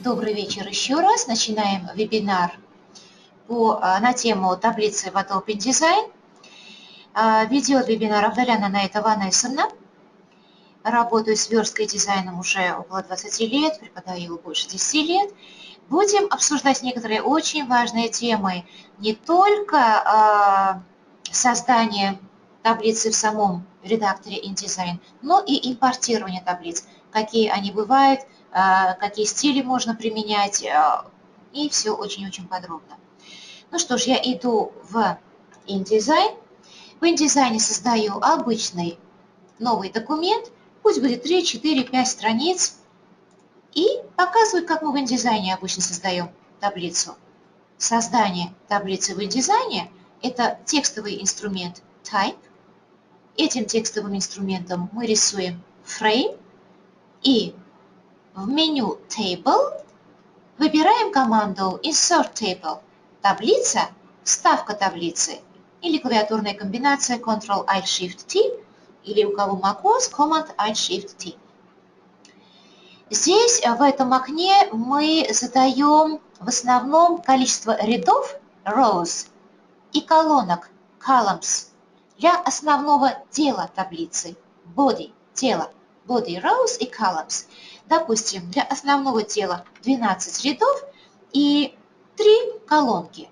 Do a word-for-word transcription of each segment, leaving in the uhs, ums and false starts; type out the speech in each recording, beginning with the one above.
Добрый вечер еще раз. Начинаем вебинар по, на тему таблицы в Adobe InDesign. Ведет вебинар Авдаляна Наита Ванесовна. Работаю с версткой дизайном уже около двадцати лет, преподаю больше десяти лет. Будем обсуждать некоторые очень важные темы. Не только э, создание таблицы в самом редакторе InDesign, но и импортирование таблиц. Какие они бывают, э, какие стили можно применять, э, и все очень-очень подробно. Ну что ж, я иду в InDesign. В InDesign создаю обычный новый документ, пусть будет три, четыре, пять страниц, и показываю, как мы в InDesign обычно создаем таблицу. Создание таблицы в InDesign – это текстовый инструмент Type. Этим текстовым инструментом мы рисуем Frame, и в меню Table выбираем команду Insert Table – таблица, вставка таблицы, или клавиатурная комбинация Ctrl-Alt-Shift-T, или у кого macOS Command-Alt-Shift-T. Здесь, в этом окне, мы задаем в основном количество рядов, rows, и колонок, columns, для основного тела таблицы, body, тело, body, rows и columns. Допустим, для основного тела двенадцать рядов и три колонки.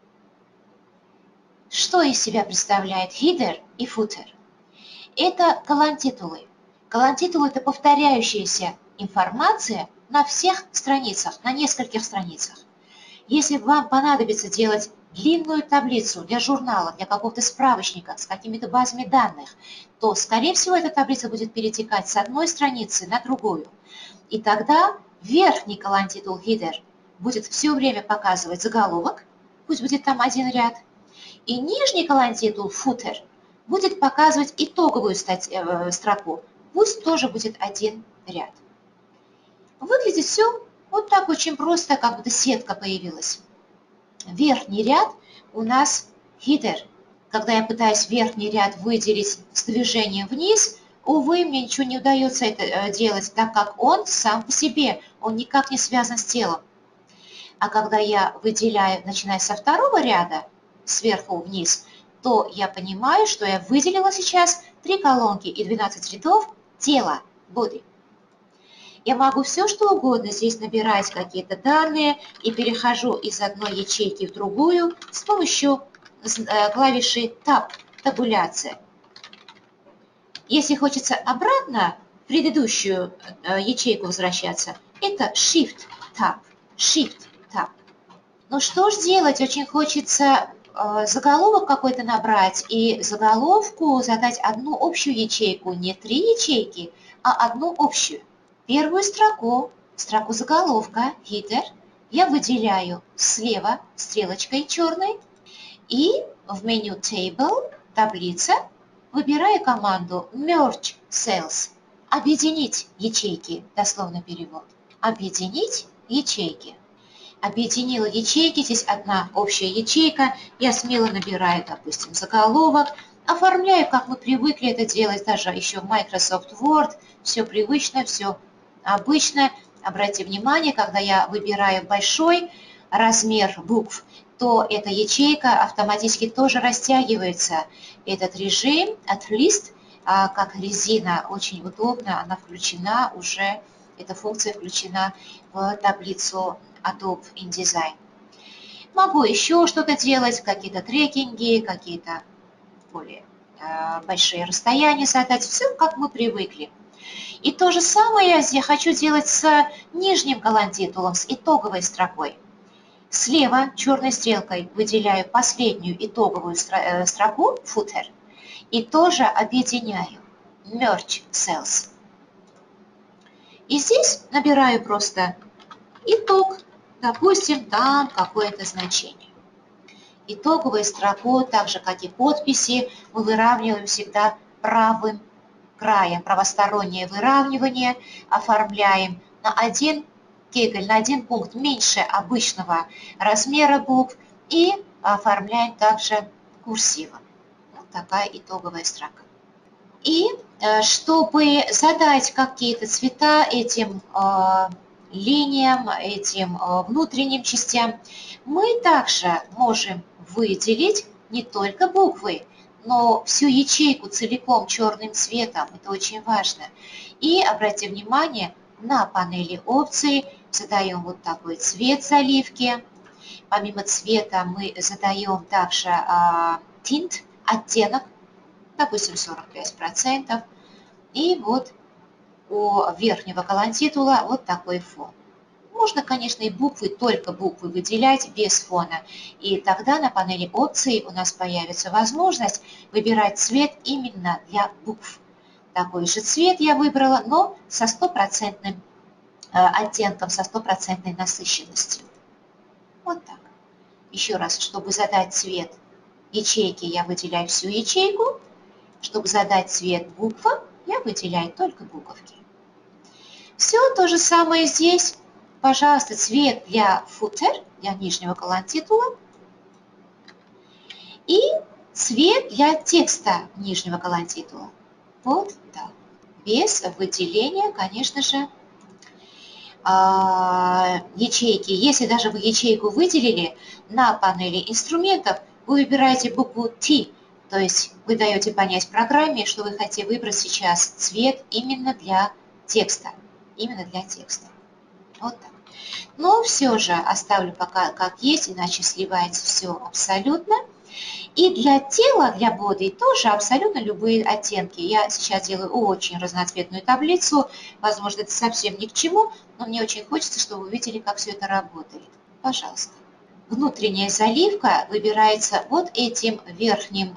Что из себя представляет header и footer? Это колонтитулы. Колонтитулы – это повторяющаяся информация на всех страницах, на нескольких страницах. Если вам понадобится делать длинную таблицу для журнала, для какого-то справочника с какими-то базами данных, то, скорее всего, эта таблица будет перетекать с одной страницы на другую. И тогда верхний колонтитул header будет все время показывать заголовок, пусть будет там один ряд, и нижний колонтитул footer будет показывать итоговую статью, строку, пусть тоже будет один ряд. Выглядит все вот так очень просто, как будто сетка появилась. Верхний ряд у нас header. Когда я пытаюсь верхний ряд выделить с движением вниз, увы, мне ничего не удается это делать, так как он сам по себе, он никак не связан с телом. А когда я выделяю, начиная со второго ряда, сверху вниз, то я понимаю, что я выделила сейчас три колонки и двенадцать рядов тела, body. Я могу все, что угодно здесь набирать, какие-то данные, и перехожу из одной ячейки в другую с помощью клавиши Tab, табуляция. Если хочется обратно в предыдущую ячейку возвращаться, это Shift-Tab, Shift-Tab. Ну что ж делать, очень хочется заголовок какой-то набрать и заголовку задать одну общую ячейку, не три ячейки, а одну общую. Первую строку, строку заголовка, header, я выделяю слева стрелочкой черной и в меню Table, таблица, выбираю команду Merge Cells, объединить ячейки, дословный перевод, объединить ячейки. Объединила ячейки, здесь одна общая ячейка, я смело набираю, допустим, заголовок, оформляю, как мы привыкли это делать, даже еще в Microsoft Word, все привычно, все обычно. Обратите внимание, когда я выбираю большой размер букв, то эта ячейка автоматически тоже растягивается. Этот режим от лист, как резина, очень удобно, она включена уже, эта функция включена в таблицу Adobe InDesign. Могу еще что-то делать, какие-то трекинги, какие-то более э, большие расстояния задать, все как мы привыкли. И то же самое я хочу делать с нижним колонтитулом, с итоговой строкой. Слева черной стрелкой выделяю последнюю итоговую строку, footer, и тоже объединяю Merge Cells. И здесь набираю просто итог, допустим, там какое-то значение. Итоговую строку, так же как и подписи, мы выравниваем всегда правым краем. Правостороннее выравнивание оформляем на один кегель, на один пункт меньше обычного размера букв и оформляем также курсивом. Вот такая итоговая строка. И чтобы задать какие-то цвета этим линиям, этим внутренним частям, мы также можем выделить не только буквы, но всю ячейку целиком черным цветом. Это очень важно. И обратите внимание, на панели опций задаем вот такой цвет заливки. Помимо цвета мы задаем также а, tint, оттенок, допустим, сорок пять процентов. И вот у верхнего колонтитула вот такой фон. Можно, конечно, и буквы, только буквы выделять без фона. И тогда на панели опций у нас появится возможность выбирать цвет именно для букв. Такой же цвет я выбрала, но со стопроцентным оттенком, со стопроцентной насыщенностью. Вот так. Еще раз, чтобы задать цвет ячейки, я выделяю всю ячейку. Чтобы задать цвет буквам, я выделяю только буковки. Все то же самое здесь. Пожалуйста, цвет для footer, для нижнего колонтитула. И цвет для текста нижнего колонтитула. Вот так. Без выделения, конечно же, ячейки. Если даже вы ячейку выделили, на панели инструментов вы выбираете букву T. То есть вы даете понять программе, что вы хотите выбрать сейчас цвет именно для текста. Именно для текста. Вот так. Но все же оставлю пока как есть, иначе сливается все абсолютно. И для тела, для боди тоже абсолютно любые оттенки. Я сейчас делаю очень разноцветную таблицу. Возможно, это совсем ни к чему, но мне очень хочется, чтобы вы видели, как все это работает. Пожалуйста. Внутренняя заливка выбирается вот этим верхним,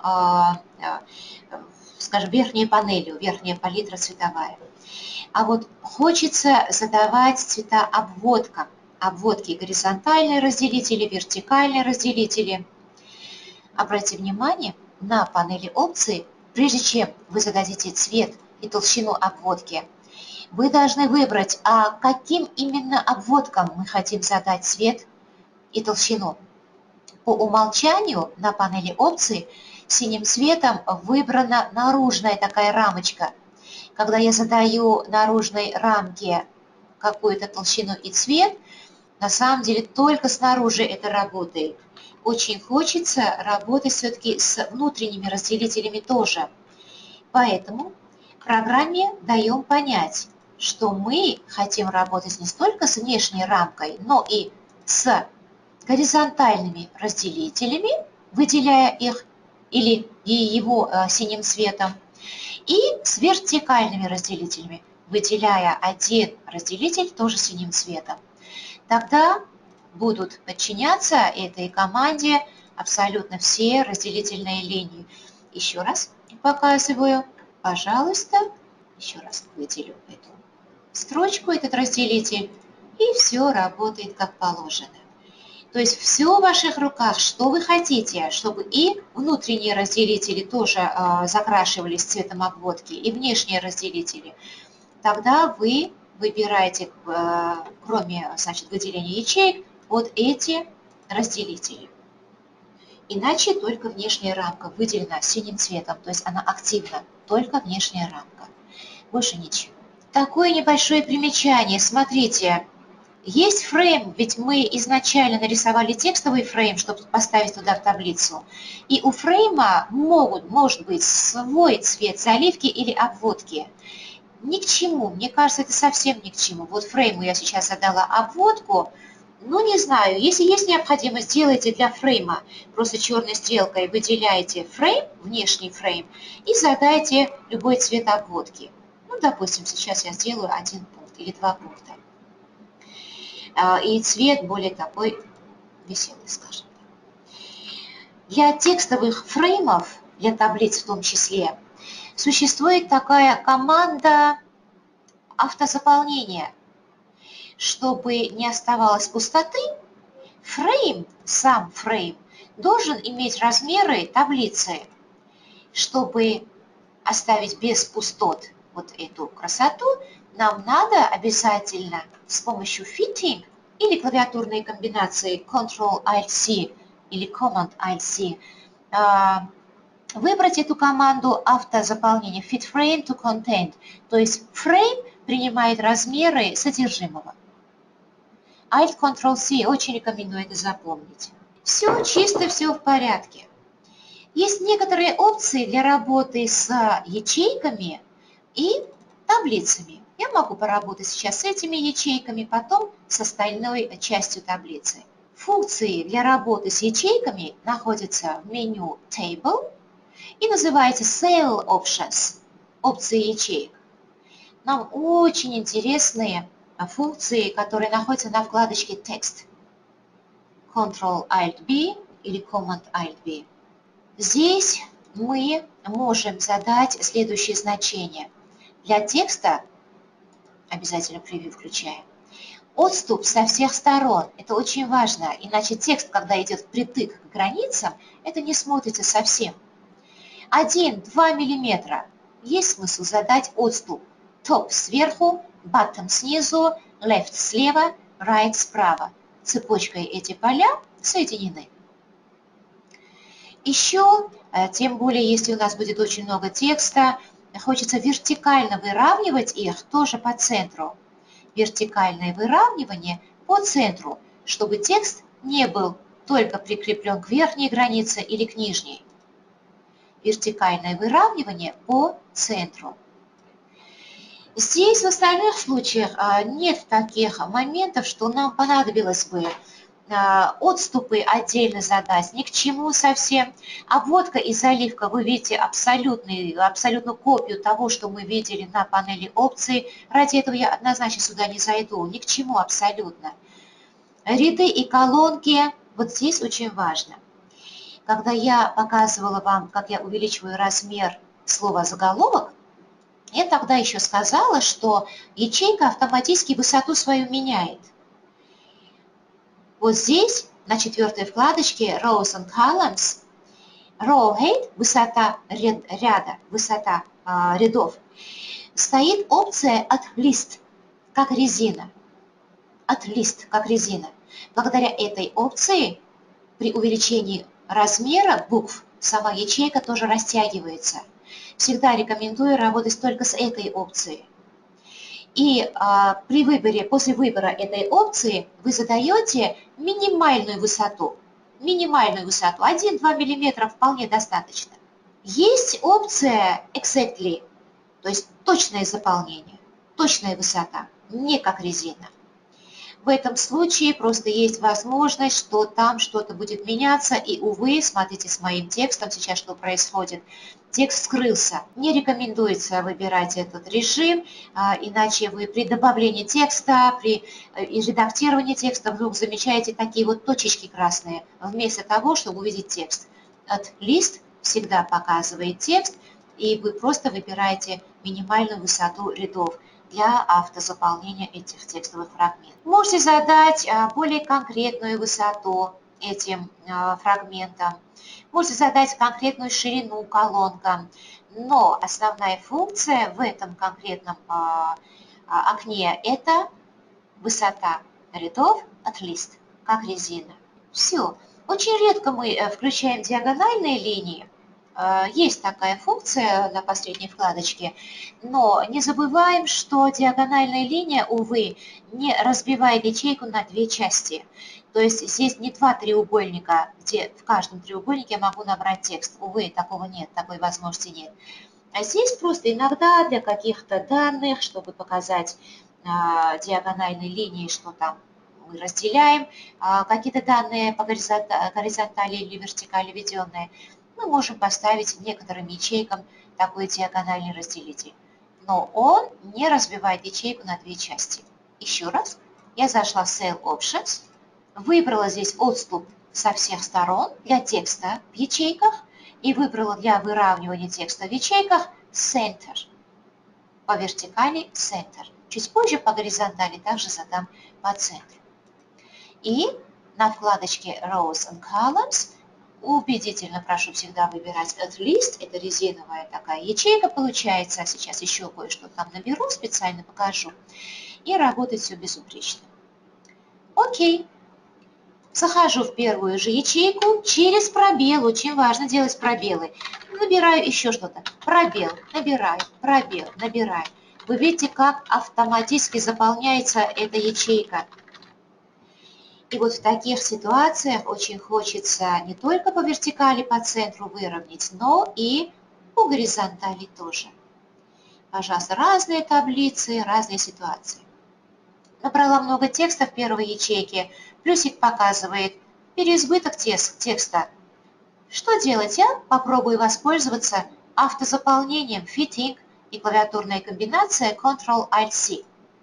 скажем, верхней панелью, верхняя палитра цветовая. А вот хочется задавать цвета обводкам. Обводки горизонтальные разделители, вертикальные разделители. Обратите внимание на панели опций, прежде чем вы зададите цвет и толщину обводки, вы должны выбрать, а каким именно обводкам мы хотим задать цвет и толщину. По умолчанию на панели опций синим цветом выбрана наружная такая рамочка. Когда я задаю наружной рамке какую-то толщину и цвет, на самом деле только снаружи это работает. Очень хочется работать все-таки с внутренними разделителями тоже. Поэтому программе даем понять, что мы хотим работать не столько с внешней рамкой, но и с горизонтальными разделителями, выделяя их или и его э, синим цветом, и с вертикальными разделителями, выделяя один разделитель тоже синим цветом. Тогда будут подчиняться этой команде абсолютно все разделительные линии. Еще раз показываю. Пожалуйста, еще раз выделю эту строчку, этот разделитель, и все работает как положено. То есть все в ваших руках, что вы хотите, чтобы и внутренние разделители тоже э, закрашивались цветом обводки, и внешние разделители. Тогда вы выбираете, э, кроме, значит, выделения ячеек, вот эти разделители. Иначе только внешняя рамка выделена синим цветом, то есть она активна, только внешняя рамка. Больше ничего. Такое небольшое примечание, смотрите. Есть фрейм, ведь мы изначально нарисовали текстовый фрейм, чтобы поставить туда в таблицу. И у фрейма могут, может быть свой цвет заливки или обводки. Ни к чему, мне кажется, это совсем ни к чему. Вот фрейму я сейчас задала обводку. Ну, не знаю, если есть необходимость, делайте для фрейма. Просто черной стрелкой выделяете фрейм, внешний фрейм, и задайте любой цвет обводки. Ну, допустим, сейчас я сделаю один пункт или два пункта. И цвет более такой веселый, скажем. Для текстовых фреймов, для таблиц в том числе, существует такая команда автозаполнения. Чтобы не оставалось пустоты, фрейм, сам фрейм, должен иметь размеры таблицы. Чтобы оставить без пустот вот эту красоту, нам надо обязательно с помощью fitting или клавиатурной комбинации контрол-альт-си или команд-альт-си выбрать эту команду автозаполнения fit frame to content, то есть фрейм принимает размеры содержимого. Alt-Control-C, очень рекомендую это запомнить. Все чисто, все в порядке. Есть некоторые опции для работы с ячейками и таблицами. Я могу поработать сейчас с этими ячейками, потом с остальной частью таблицы. Функции для работы с ячейками находятся в меню Table и называется Cell Options, опции ячеек. Нам очень интересные функции, которые находятся на вкладочке Text. Control-Alt-B или Command-Alt-B. Здесь мы можем задать следующие значения. Для текста, обязательно превью включаем, отступ со всех сторон. Это очень важно, иначе текст, когда идет впритык к границам, это не смотрится совсем. один-два миллиметра. Есть смысл задать отступ. Top сверху, bottom снизу, left слева, right справа. Цепочкой эти поля соединены. Еще, тем более, если у нас будет очень много текста, хочется вертикально выравнивать их тоже по центру. Вертикальное выравнивание по центру, чтобы текст не был только прикреплен к верхней границе или к нижней. Вертикальное выравнивание по центру. Здесь в остальных случаях нет таких моментов, что нам понадобилось бы отступы отдельно задать, ни к чему совсем. Обводка и заливка, вы видите абсолютную, абсолютную копию того, что мы видели на панели опций. Ради этого я однозначно сюда не зайду, ни к чему абсолютно. Ряды и колонки, вот здесь очень важно. Когда я показывала вам, как я увеличиваю размер слова заголовок, я тогда еще сказала, что ячейка автоматически высоту свою меняет. Вот здесь, на четвертой вкладочке Rows and Columns, Row Height, высота ряда, высота э, рядов, стоит опция от List, как резина. От List, как резина. Благодаря этой опции при увеличении размера букв сама ячейка тоже растягивается. Всегда рекомендую работать только с этой опцией. И а, при выборе, после выбора этой опции вы задаете минимальную высоту. Минимальную высоту. один-два миллиметра вполне достаточно. Есть опция Exactly, то есть точное заполнение, точная высота, не как резина. В этом случае просто есть возможность, что там что-то будет меняться, и, увы, смотрите с моим текстом сейчас, что происходит. Текст скрылся. Не рекомендуется выбирать этот режим, иначе вы при добавлении текста, при редактировании текста вдруг замечаете такие вот точечки красные, вместо того, чтобы увидеть текст. От List всегда показывает текст, и вы просто выбираете минимальную высоту рядов для автозаполнения этих текстовых фрагментов. Можете задать более конкретную высоту этим фрагментам, можете задать конкретную ширину колонкам, но основная функция в этом конкретном окне – это высота рядов от List, как резина. Все. Очень редко мы включаем диагональные линии. Есть такая функция на последней вкладочке, но не забываем, что диагональная линия, увы, не разбивает ячейку на две части. То есть здесь не два треугольника, где в каждом треугольнике я могу набрать текст. Увы, такого нет, такой возможности нет. А здесь просто иногда для каких-то данных, чтобы показать э, диагональной линии, что там мы разделяем, э, какие-то данные по горизонтали или вертикали введенные, мы можем поставить некоторым ячейкам такой диагональный разделитель. Но он не разбивает ячейку на две части. Еще раз, я зашла в Cell Options, выбрала здесь отступ со всех сторон для текста в ячейках и выбрала для выравнивания текста в ячейках Center. По вертикали Center. Чуть позже по горизонтали также задам по центру. И на вкладочке Rows and Columns убедительно прошу всегда выбирать от List. Это резиновая такая ячейка получается. Сейчас еще кое-что там наберу, специально покажу. И работает все безупречно. Окей. Захожу в первую же ячейку через пробел. Очень важно делать пробелы. Набираю еще что-то. Пробел. Набираю. Пробел. Набираю. Вы видите, как автоматически заполняется эта ячейка. И вот в таких ситуациях очень хочется не только по вертикали, по центру выровнять, но и по горизонтали тоже. Пожалуйста, разные таблицы, разные ситуации. Набрала много текста в первой ячейке, плюсик показывает переизбыток текста. Что делать? Я попробую воспользоваться автозаполнением Fitting и клавиатурная комбинация контрол альт си.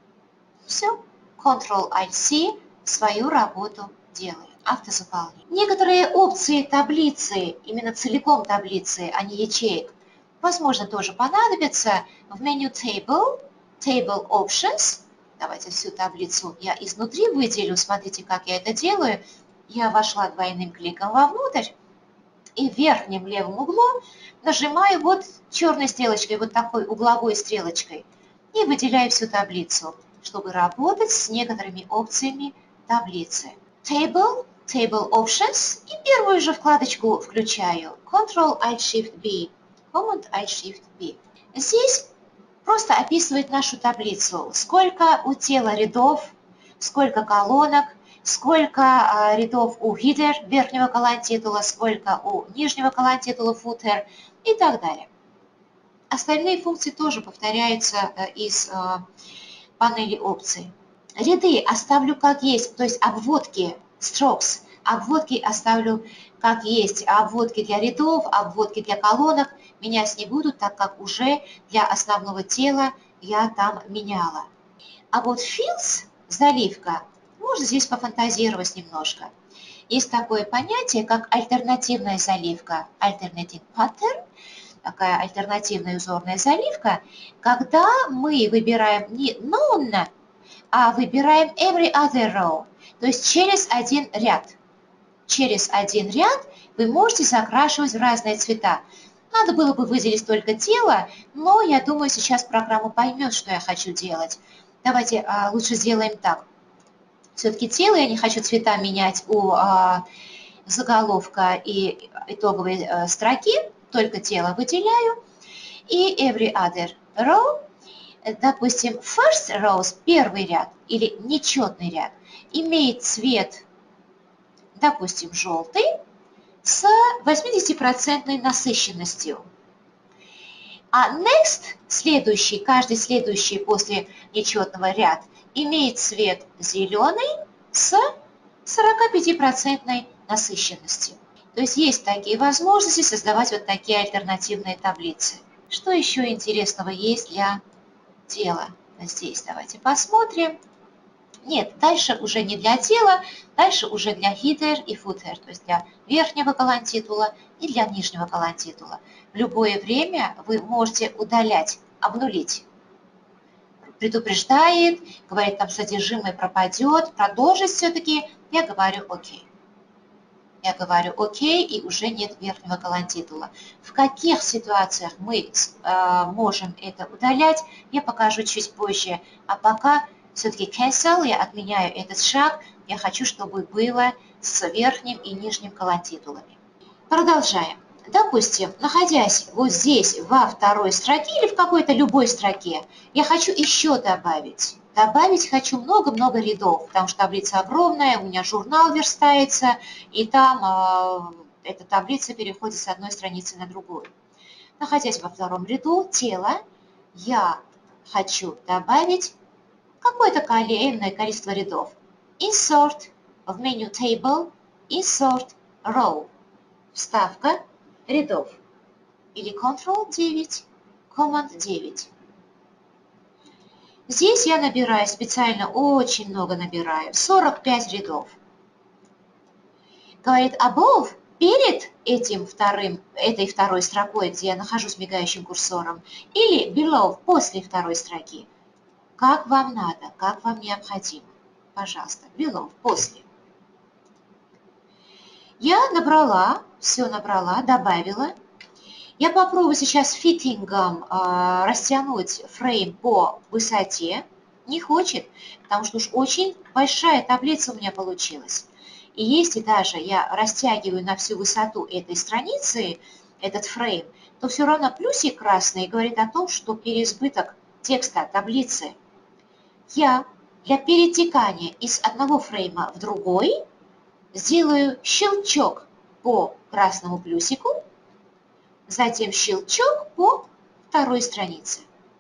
Все, контрол альт си свою работу делает. Автозаполнение. Некоторые опции таблицы, именно целиком таблицы, а не ячеек, возможно, тоже понадобятся в меню Table, Table Options. Давайте всю таблицу я изнутри выделю. Смотрите, как я это делаю. Я вошла двойным кликом вовнутрь и в верхнем левом углу нажимаю вот черной стрелочкой, вот такой угловой стрелочкой и выделяю всю таблицу, чтобы работать с некоторыми опциями таблицы. Table, Table Options и первую же вкладочку включаю контрол альт шифт би, команд альт шифт би. Здесь просто описывает нашу таблицу, сколько у тела рядов, сколько колонок, сколько рядов у header верхнего колонтитула, сколько у нижнего колонтитула footer и так далее. Остальные функции тоже повторяются из панели опций. Ряды оставлю как есть, то есть обводки, strokes, обводки оставлю как есть, обводки для рядов, обводки для колонок менять не буду, так как уже для основного тела я там меняла. А вот fills, заливка, можно здесь пофантазировать немножко. Есть такое понятие, как альтернативная заливка, alternating pattern, такая альтернативная узорная заливка, когда мы выбираем не none, а выбираем every other row, то есть через один ряд. Через один ряд вы можете закрашивать в разные цвета. Надо было бы выделить только тело, но я думаю, сейчас программа поймет, что я хочу делать. Давайте а, лучше сделаем так. Все-таки тело я не хочу цвета менять у а, заголовка и итоговой а, строки, только тело выделяю. И every other row, допустим, first rows, первый ряд или нечетный ряд, имеет цвет, допустим, желтый, с восьмидесятипроцентной насыщенностью. А next, следующий, каждый следующий после нечетного ряд, имеет цвет зеленый с сорокапятипроцентной насыщенностью. То есть есть такие возможности создавать вот такие альтернативные таблицы. Что еще интересного есть для тела? Здесь давайте посмотрим. Нет, дальше уже не для тела, дальше уже для header и footer, то есть для верхнего колонтитула и для нижнего колонтитула. В любое время вы можете удалять, обнулить. Предупреждает, говорит, там содержимое пропадет, продолжить все-таки, я говорю окей. Я говорю окей, и уже нет верхнего колонтитула. В каких ситуациях мы э, можем это удалять, я покажу чуть позже. А пока все-таки cancel, я отменяю этот шаг, я хочу, чтобы было с верхним и нижним колонтитулами. Продолжаем. Допустим, находясь вот здесь во второй строке или в какой-то любой строке, я хочу еще добавить. Добавить хочу много-много рядов, потому что таблица огромная, у меня журнал верстается, и там э, эта таблица переходит с одной страницы на другую. Находясь во втором ряду тела, я хочу добавить какое-то количество, количество рядов. Insert в меню Table, Insert Row, вставка рядов, или контрол девять, команд девять. Здесь я набираю специально, очень много набираю, сорок пять рядов. Говорит above, перед этим вторым, этой второй строкой, где я нахожусь мигающим курсором, или below, после второй строки. Как вам надо, как вам необходимо. Пожалуйста, below, после. Я набрала, все набрала, добавила. Я попробую сейчас фитингом э, растянуть фрейм по высоте. Не хочет, потому что уж очень большая таблица у меня получилась. И если даже я растягиваю на всю высоту этой страницы, этот фрейм, то все равно плюсик красный говорит о том, что переизбыток текста таблицы. Я Для перетекания из одного фрейма в другой сделаю щелчок по красному плюсику, затем щелчок по второй странице.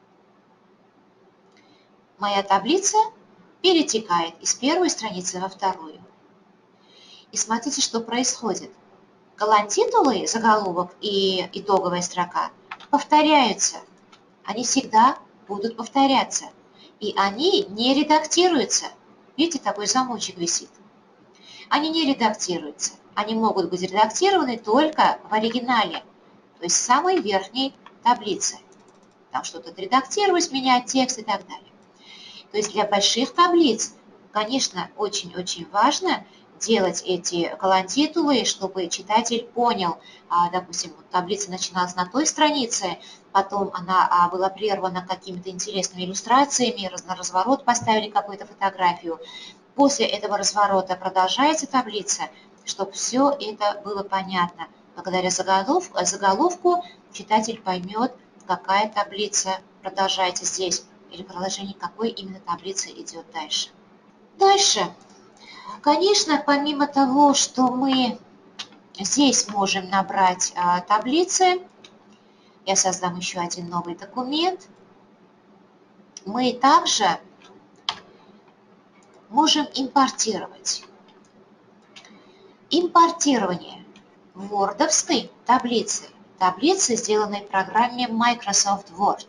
Моя таблица перетекает из первой страницы во вторую. И смотрите, что происходит. Колонтитулы, заголовок и итоговая строка повторяются. Они всегда будут повторяться. И они не редактируются. Видите, такой замочек висит. Они не редактируются. Они могут быть редактированы только в оригинале, то есть в самой верхней таблице. Там что-то редактировать, менять текст и так далее. То есть для больших таблиц, конечно, очень-очень важно делать эти колонтитулы, чтобы читатель понял, допустим, таблица начиналась на той странице, потом она была прервана какими-то интересными иллюстрациями, на разворот поставили какую-то фотографию. После этого разворота продолжается таблица, чтобы все это было понятно. Благодаря заголовку, заголовку читатель поймет, какая таблица продолжается здесь, или продолжение какой именно таблицы идет дальше. Дальше. Конечно, помимо того, что мы здесь можем набрать а, таблицы, я создам еще один новый документ, мы также можем импортировать. Импортирование вордовской таблицы, таблицы, сделанной в программе Microsoft Word.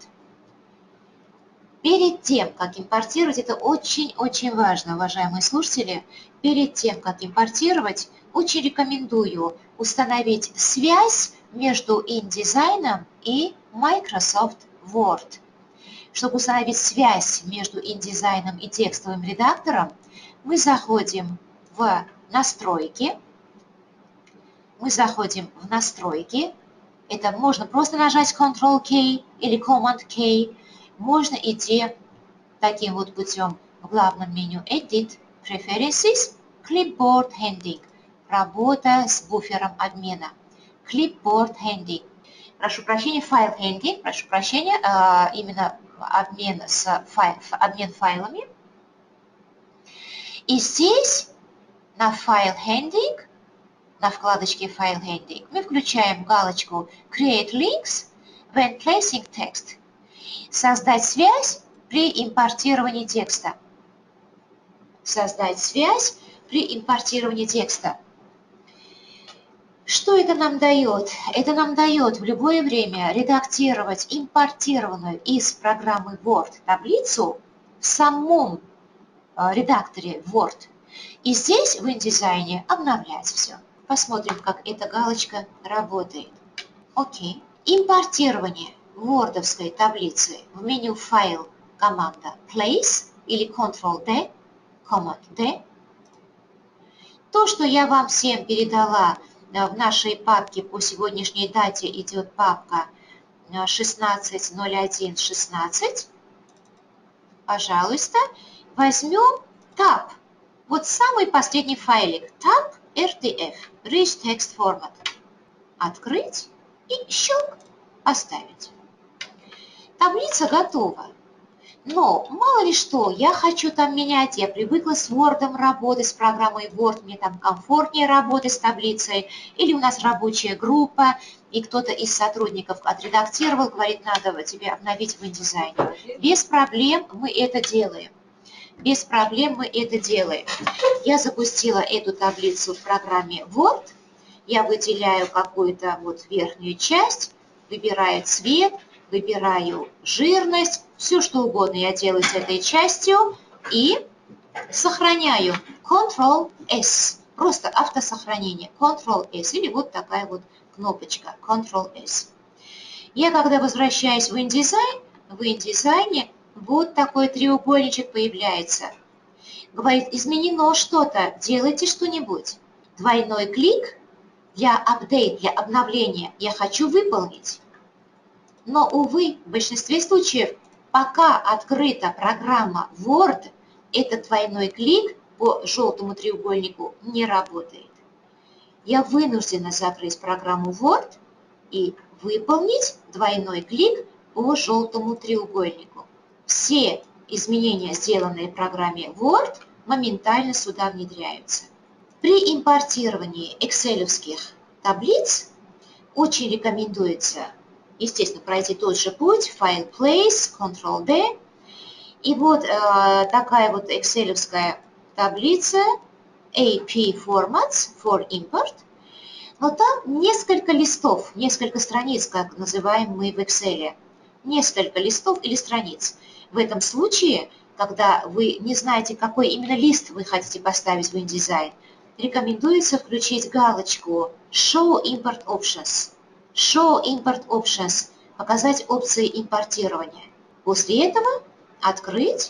Перед тем, как импортировать, это очень-очень важно, уважаемые слушатели, перед тем, как импортировать, очень рекомендую установить связь между InDesign и Microsoft Word. Чтобы установить связь между InDesign и текстовым редактором, мы заходим в настройки, мы заходим в настройки, это можно просто нажать контрол кей или команд кей, можно идти таким вот путем в главном меню Edit, Preferences, Clipboard Handling, работа с буфером обмена, Clipboard Handling. Прошу прощения, File Handling, прошу прощения, именно обмен, с файл, обмен файлами. И здесь на File Handling, на вкладочке File Handling, мы включаем галочку Create Links when placing text. Создать связь при импортировании текста. Создать связь при импортировании текста. Что это нам дает? Это нам дает в любое время редактировать импортированную из программы Word таблицу в самом редакторе Word. И здесь в InDesign обновлять все. Посмотрим, как эта галочка работает. Окей. Импортирование вордовской таблицы в меню «Файл» команда «Place» или контрол-D, Command-D. То, что я вам всем передала в нашей папке, по сегодняшней дате идет папка шестнадцать ноль один шестнадцать. Пожалуйста, возьмем Tab. Вот самый последний файлик. Tab эр ти эф, Rich Text Format. Открыть и щелк оставить. Таблица готова. Но мало ли что, я хочу там менять, я привыкла с Word работать, с программой Word, мне там комфортнее работать с таблицей, или у нас рабочая группа, и кто-то из сотрудников отредактировал, говорит, надо тебе обновить в InDesign. Без проблем мы это делаем. Без проблем мы это делаем. Я запустила эту таблицу в программе Word, я выделяю какую-то вот верхнюю часть, выбираю цвет, выбираю жирность, все что угодно я делаю с этой частью и сохраняю контрол эс, просто автосохранение, контрол эс или вот такая вот кнопочка контрол эс. Я когда возвращаюсь в InDesign, в InDesign вот такой треугольничек появляется. Говорит, изменено что-то, делайте что-нибудь. Двойной клик для апдейт, для обновления я хочу выполнить. Но, увы, в большинстве случаев, пока открыта программа Word, этот двойной клик по желтому треугольнику не работает. Я вынуждена закрыть программу Word и выполнить двойной клик по желтому треугольнику. Все изменения, сделанные в программе Word, моментально сюда внедряются. При импортировании экселевских таблиц очень рекомендуется, естественно, пройти тот же путь, File Place, контрол дэ. И вот э, такая вот экселевская таблица эй пи Formats for Import. Но там несколько листов, несколько страниц, как называем мы в Excel. Несколько листов или страниц. В этом случае, когда вы не знаете, какой именно лист вы хотите поставить в InDesign, рекомендуется включить галочку Show Import Options. Show Import Options – показать опции импортирования. После этого открыть,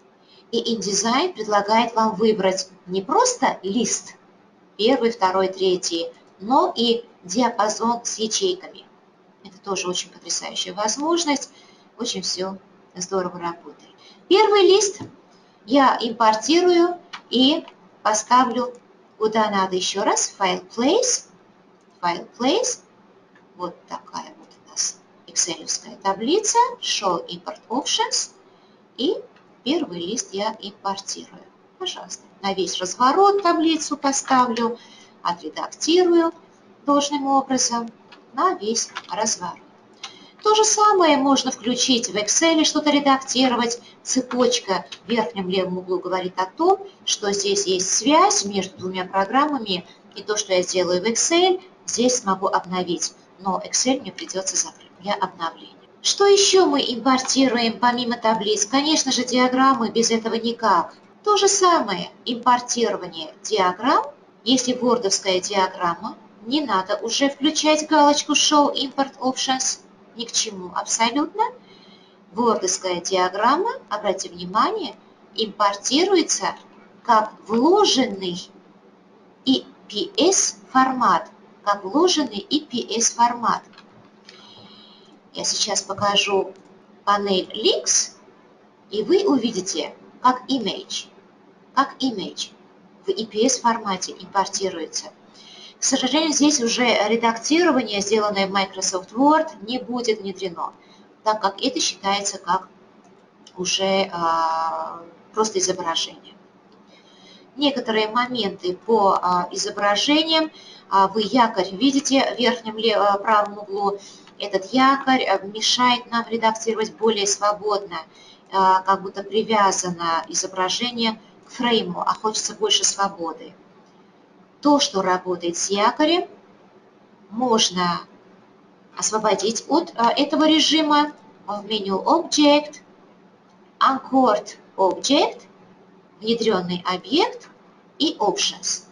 и InDesign предлагает вам выбрать не просто лист, первый, второй, третий, но и диапазон с ячейками. Это тоже очень потрясающая возможность, очень все здорово работает. Первый лист я импортирую и поставлю куда надо еще раз, File Place, File Place, вот такая вот у нас экселевская таблица, Show Import Options, и первый лист я импортирую. Пожалуйста, на весь разворот таблицу поставлю, отредактирую должным образом на весь разворот. То же самое можно включить в Excel, что-то редактировать. Цепочка в верхнем левом углу говорит о том, что здесь есть связь между двумя программами, и то, что я сделаю в Excel, здесь смогу обновить. Но Excel мне придется закрыть для обновления. Что еще мы импортируем помимо таблиц? Конечно же, диаграммы, без этого никак. То же самое импортирование диаграмм. Если вордовская диаграмма, не надо уже включать галочку Show Import Options. Ни к чему абсолютно. Вордовская диаграмма, обратите внимание, импортируется как вложенный и пи эс формат. Как вложенный и пи эс формат. Я сейчас покажу панель Links, и вы увидите, как Image, как Image в и пи эс формате импортируется. К сожалению, здесь уже редактирование, сделанное в Microsoft Word, не будет внедрено, так как это считается как уже а, просто изображение. Некоторые моменты по а, изображениям а, вы якорь видите в верхнем левом, правом углу. Этот якорь мешает нам редактировать более свободно, а, как будто привязано изображение к фрейму, а хочется больше свободы. То, что работает с якорем, можно освободить от этого режима в меню Object, Anchored Object, внедренный объект и Options,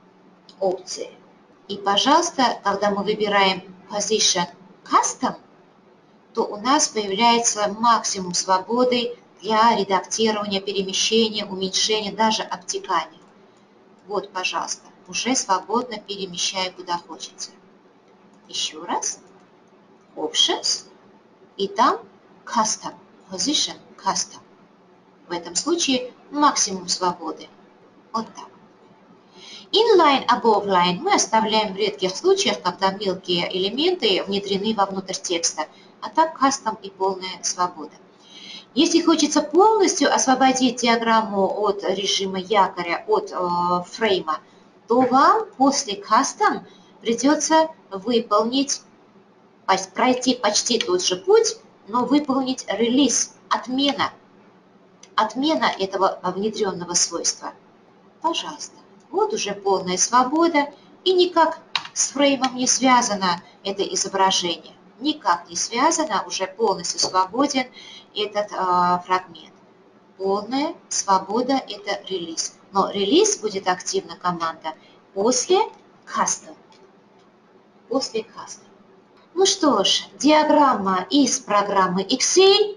опции. И, пожалуйста, когда мы выбираем Position Custom, то у нас появляется максимум свободы для редактирования, перемещения, уменьшения, даже обтекания. Вот, пожалуйста, уже свободно перемещаю куда хочется. Еще раз. Options. И там Custom. Position Custom. В этом случае максимум свободы. Вот так. Inline, above line мы оставляем в редких случаях, когда мелкие элементы внедрены вовнутрь текста. А так Custom и полная свобода. Если хочется полностью освободить диаграмму от режима якоря, от э, фрейма, то вам после Custom придется выполнить, пройти почти тот же путь, но выполнить релиз, отмена, отмена этого внедренного свойства. Пожалуйста, вот уже полная свобода, и никак с фреймом не связано это изображение. Никак не связано, уже полностью свободен этот э, фрагмент. Полная свобода – это релиз. Но релиз будет активна команда после Custom. После Custom. Ну что ж, диаграмма из программы Excel,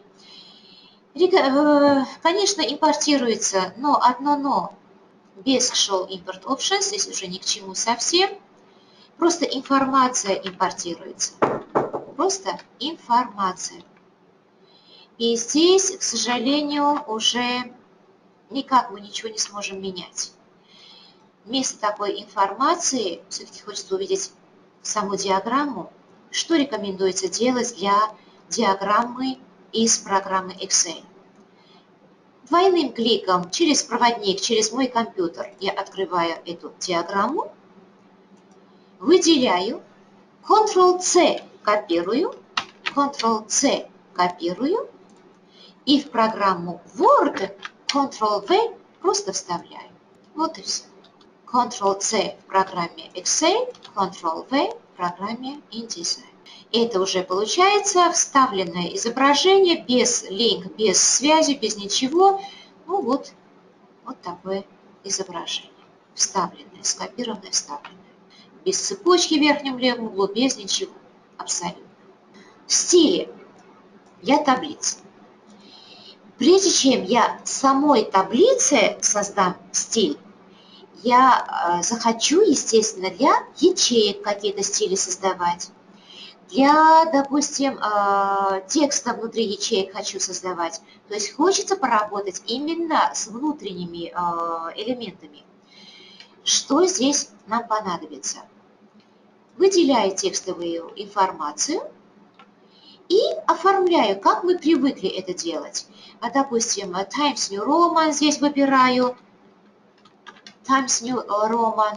конечно, импортируется, но одно но. Без Show Import Options, здесь уже ни к чему совсем. Просто информация импортируется. Просто информация. И здесь, к сожалению, уже никак мы ничего не сможем менять. Вместо такой информации, все-таки хочется увидеть саму диаграмму, что рекомендуется делать для диаграммы из программы Excel. Двойным кликом через проводник, через мой компьютер я открываю эту диаграмму, выделяю, контрол-C копирую, контрол-C копирую и в программу Word контрол-V просто вставляю. Вот и все. контрол-C в программе Excel, контрол-V в программе InDesign. Это уже получается вставленное изображение без линк, без связи, без ничего. Ну вот, вот такое изображение. Вставленное, скопированное, вставленное. Без цепочки в верхнем левом углу, без ничего. Абсолютно. В стиле я таблица. Прежде чем я самой таблице создам стиль, я э, захочу, естественно, для ячеек какие-то стили создавать. Для, допустим, э, текста внутри ячеек хочу создавать. То есть хочется поработать именно с внутренними э, элементами. Что здесь нам понадобится? Выделяю текстовую информацию и оформляю, как мы привыкли это делать. А, допустим, Times New Roman здесь выбираю. Times New Roman.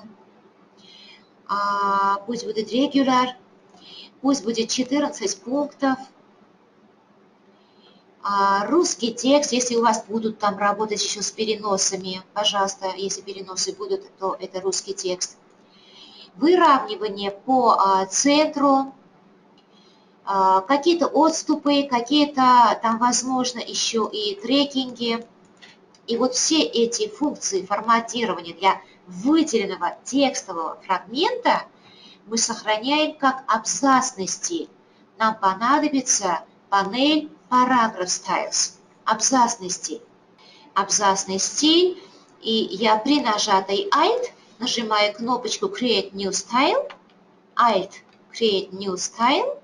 А, пусть будет Regular. Пусть будет четырнадцать пунктов. А, русский текст, если у вас будут там работать еще с переносами, пожалуйста, если переносы будут, то это русский текст. Выравнивание по а, центру, а, какие-то отступы, какие-то там, возможно, еще и трекинги. И вот все эти функции форматирования для выделенного текстового фрагмента мы сохраняем как абзацный стиль. Нам понадобится панель Paragraph Styles. Абзацный стиль. Абзацный стиль. И я при нажатой Alt нажимаю кнопочку Create New Style. Alt Create New Style.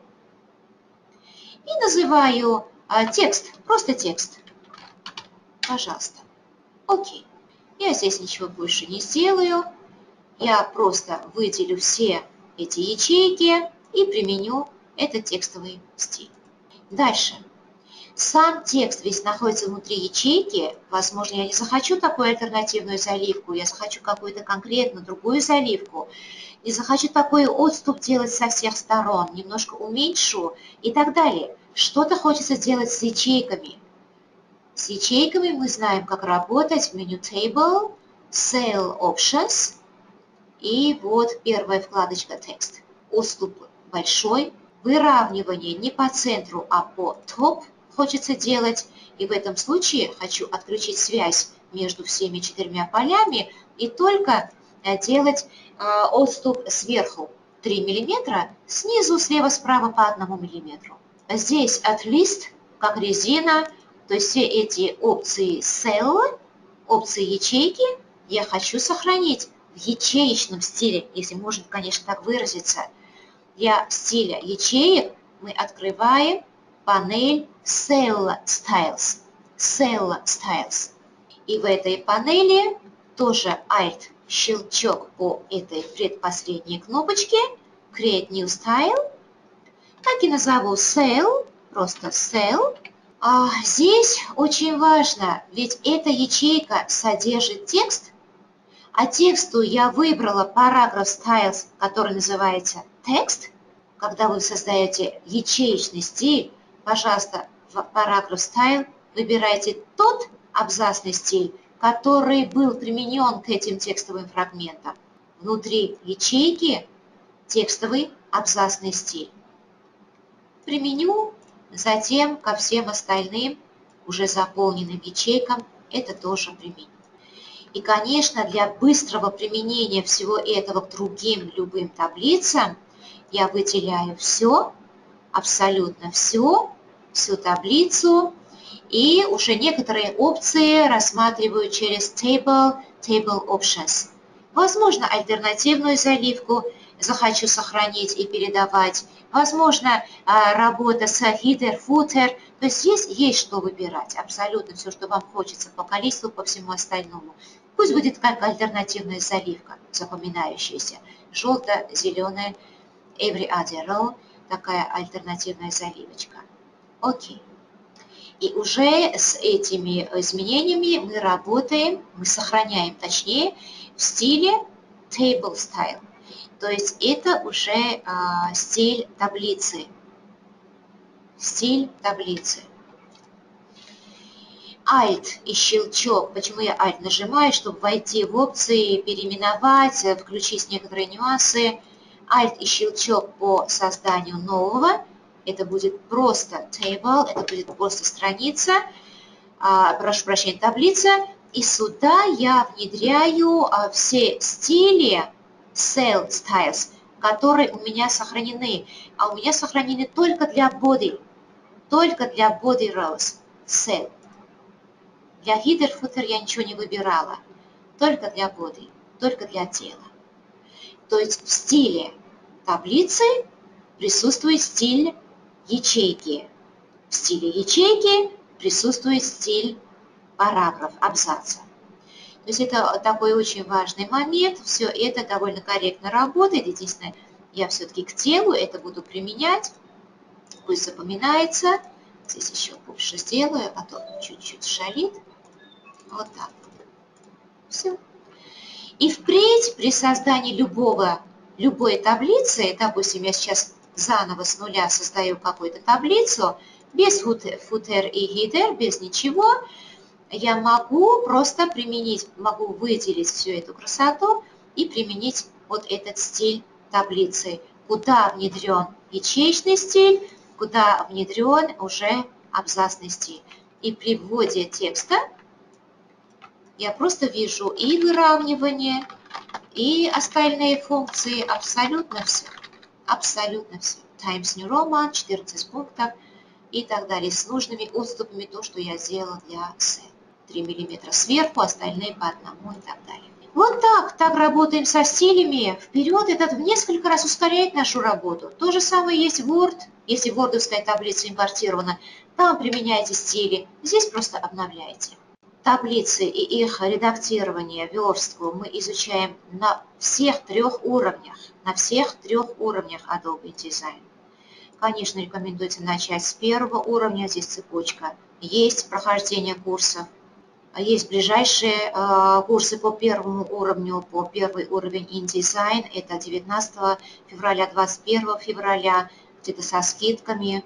И называю а, текст. Просто текст. Пожалуйста. Окей. Я здесь ничего больше не сделаю. Я просто выделю все эти ячейки и применю этот текстовый стиль. Дальше. Сам текст весь находится внутри ячейки. Возможно, я не захочу такую альтернативную заливку, я захочу какую-то конкретно другую заливку. Не захочу такой отступ делать со всех сторон, немножко уменьшу и так далее. Что-то хочется сделать с ячейками. С ячейками мы знаем, как работать в меню Table, Cell Options. И вот первая вкладочка текст. Отступ большой, выравнивание не по центру, а по топ хочется делать. И в этом случае хочу отключить связь между всеми четырьмя полями и только делать э, отступ сверху три миллиметра, снизу слева-справа по одному миллиметру. Здесь от лист, как резина, то есть все эти опции Cell, опции ячейки я хочу сохранить в ячеечном стиле, если можно, конечно, так выразиться. Для стиля ячеек мы открываем панель Cell Styles. Cell Styles. И в этой панели тоже Alt, щелчок по этой предпоследней кнопочке, Create New Style. Так и назову Cell, просто Cell. А здесь очень важно, ведь эта ячейка содержит текст, а тексту я выбрала Paragraph Styles, который называется текст. Когда вы создаете ячеечный стиль, пожалуйста, в Paragraph Style выбирайте тот абзацный стиль, который был применен к этим текстовым фрагментам. Внутри ячейки текстовый абзацный стиль. Применю затем ко всем остальным уже заполненным ячейкам это тоже применю. И, конечно, для быстрого применения всего этого к другим любым таблицам я выделяю все, абсолютно все, всю таблицу, и уже некоторые опции рассматриваю через Table, Table Options. Возможно, альтернативную заливку захочу сохранить и передавать. Возможно, работа с header, footer. То есть здесь есть что выбирать. Абсолютно все, что вам хочется по количеству, по всему остальному. Пусть будет как альтернативная заливка, запоминающаяся. Желто-зеленая, every other row, такая альтернативная заливочка. Окей. И уже с этими изменениями мы работаем, мы сохраняем, точнее, в стиле table style. То есть это уже а, стиль таблицы. Стиль таблицы. Alt и щелчок. Почему я Alt нажимаю? Чтобы войти в опции, переименовать, включить некоторые нюансы. Alt и щелчок по созданию нового. Это будет просто table, это будет просто страница, а, прошу прощения, таблица. И сюда я внедряю а, все стили cell styles, которые у меня сохранены. А у меня сохранены только для body. Только для body rows. Cell. Для header, footer я ничего не выбирала. Только для body. Только для тела. То есть в стиле таблицы присутствует стиль ячейки. В стиле ячейки присутствует стиль параграф, абзаца. То есть это такой очень важный момент. Все это довольно корректно работает. Единственное, я все-таки к телу это буду применять. Пусть запоминается. Здесь еще больше сделаю, а то чуть-чуть шалит. Вот так. Все. И впредь при создании любого, любой таблицы, допустим, я сейчас заново с нуля создаю какую-то таблицу, без footer и header, без ничего, я могу просто применить, могу выделить всю эту красоту и применить вот этот стиль таблицы, куда внедрен ячеечный стиль, куда внедрен уже абзацный стиль. И при вводе текста я просто вижу и выравнивание, и остальные функции, абсолютно все. Абсолютно все. Times New Roman, четырнадцать пунктов и так далее. С нужными отступами, то, что я сделала для C. три миллиметра сверху, остальные по одному и так далее. Вот так, так работаем со стилями. Вперед, это в несколько раз ускоряет нашу работу. То же самое есть в Word. Если вордовская таблица импортирована, там применяйте стили, здесь просто обновляйте. Таблицы и их редактирование, верстку мы изучаем на всех трех уровнях. На всех трех уровнях Adobe InDesign. Конечно, рекомендуется начать с первого уровня, здесь цепочка. Есть прохождение курсов. Есть ближайшие э, курсы по первому уровню, по первый уровень InDesign. Это девятнадцатого февраля, двадцать первого февраля, где-то со скидками.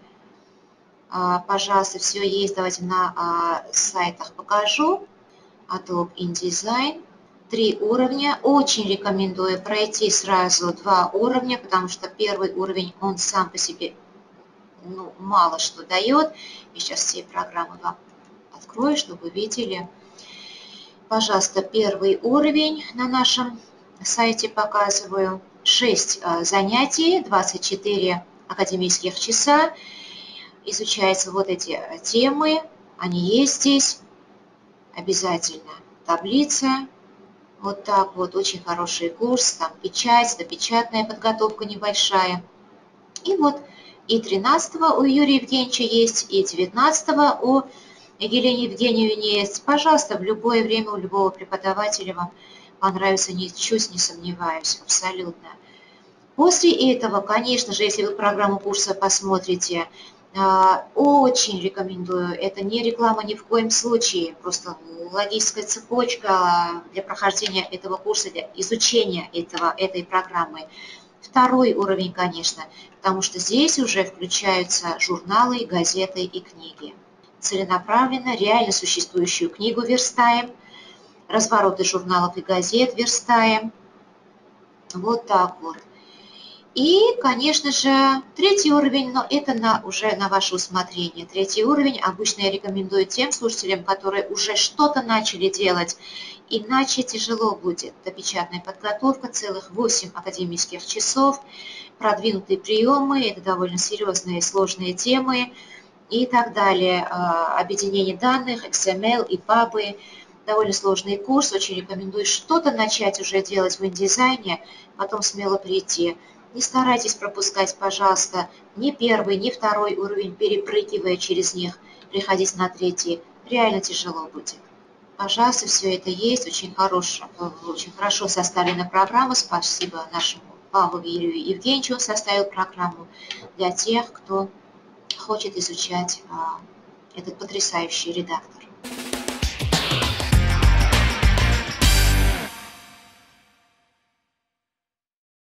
Э, пожалуйста, все есть. Давайте на э, сайтах покажу. Adobe InDesign. Три уровня. Очень рекомендую пройти сразу два уровня, потому что первый уровень, он сам по себе ну, мало что дает. Я сейчас все программы вам открою, чтобы вы видели. Пожалуйста, первый уровень на нашем сайте показываю. шесть занятий, двадцать четыре академических часа. Изучаются вот эти темы. Они есть здесь. Обязательно таблица. Вот так вот. Очень хороший курс. Там печать, да, печатная подготовка небольшая. И вот и тринадцатого у Юрия Евгеньевича есть, и девятнадцатого у Елены Евгеньевны есть. Пожалуйста, в любое время у любого преподавателя вам понравится, ничуть не сомневаюсь, абсолютно. После этого, конечно же, если вы программу курса посмотрите, очень рекомендую, это не реклама ни в коем случае, просто логическая цепочка для прохождения этого курса, для изучения этого, этой программы. Второй уровень, конечно, потому что здесь уже включаются журналы, газеты и книги. Целенаправленно реально существующую книгу верстаем, развороты журналов и газет верстаем. Вот так вот. И, конечно же, третий уровень, но это на, уже на ваше усмотрение. Третий уровень обычно я рекомендую тем слушателям, которые уже что-то начали делать, иначе тяжело будет. Это печатная подготовка, целых восемь академических часов, продвинутые приемы, это довольно серьезные сложные темы и так далее. Объединение данных, икс эм эл и пабы. Довольно сложный курс, очень рекомендую что-то начать уже делать в InDesign, потом смело прийти. Не старайтесь пропускать, пожалуйста, ни первый, ни второй уровень, перепрыгивая через них, приходить на третий. Реально тяжело будет. Пожалуйста, все это есть, очень, хорошо, очень хорошо составлена программа. Спасибо нашему Павлу Юрию Евгеньевичу, составил программу для тех, кто хочет изучать этот потрясающий редактор.